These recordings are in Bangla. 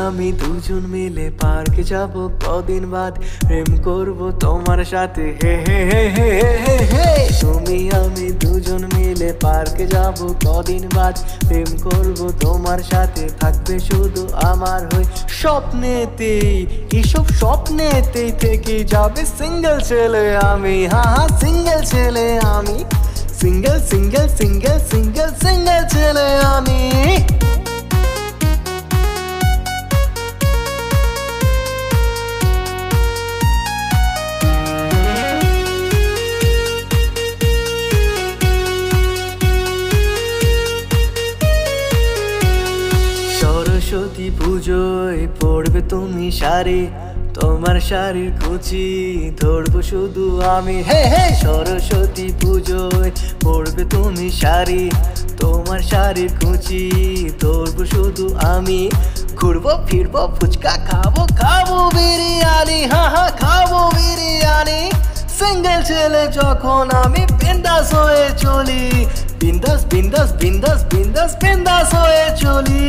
আমি দুজন মিলে পার্কে যাব, কদিন বাদ প্রেম করব তোমার সাথে। হে হে হে হে হে হে। তুমি আমি দুজন মিলে পার্কে যাব, কদিন বাদ প্রেম করব তোমার সাথে। থাকবে শুধু আমার হয়ে স্বপ্নেতেই, এসব স্বপ্নেতেই থেকে যাবে সিঙ্গেল ছেলে আমি। হ্যাঁ হ্যাঁ, সিঙ্গেল ছেলে আমি, single single single single single ছেলে আমি। সরস্বতী পুজোয় পড়বে তুমি শাড়ি, তোমার শাড়ির কুচি ধরবো শুধু আমি। হে হে, সরস্বতী পুজোয় পড়বে তুমি শাড়ি, তোমার শাড়ির কুচি ধরবো শুধু আমি। ঘুরবো ফিরবো ফুচকা খাবো, খাবো বিরিয়ানি, হ্যাঁ হ্যাঁ খাবো বিরিয়ানি। সিঙ্গেল ছেলে যখন আমি বিন্দাস হয়ে চলি, বিন্দাস বিন্দাস বিন্দাস বিন্দাস বিন্দাস হয়ে চলি।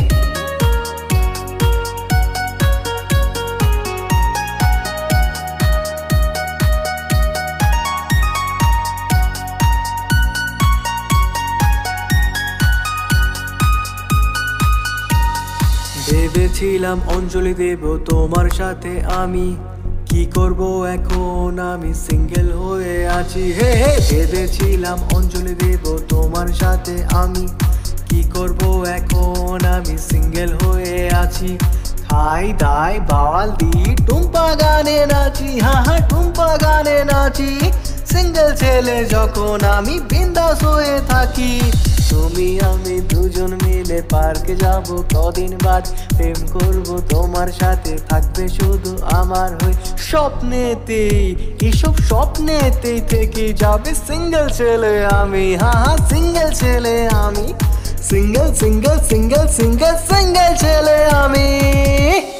ভেবেছিলাম অঞ্জলি দেব তোমার সাথে আমি, কি করব এখন আমি সিঙ্গেল হয়ে আছি। হে হে, ভেবেছিলাম অঞ্জলি দেব তোমার সাথে আমি, কি করব এখন আমি সিঙ্গেল হয়ে আছি। খাই দাই বাওয়াল দি টুম্পা গানে নাচি, হ্যাঁ হ্যাঁ টুম্পা গানে নাচি। সিঙ্গেল ছেলে যখন আমি বিন্দাস হয়ে থাকি। তুমি আমি দুজন মিলে পার্কে যাব, কদিন বাদ প্রেম করব তোমার সাথে। থাকবে শুধু আমার হয়ে স্বপ্নেতেই, এসব স্বপ্নেতেই থেকে যাবে সিঙ্গেল ছেলে আমি। হ্যাঁ হ্যাঁ, সিঙ্গেল ছেলে আমি, single single single single single ছেলে আমি।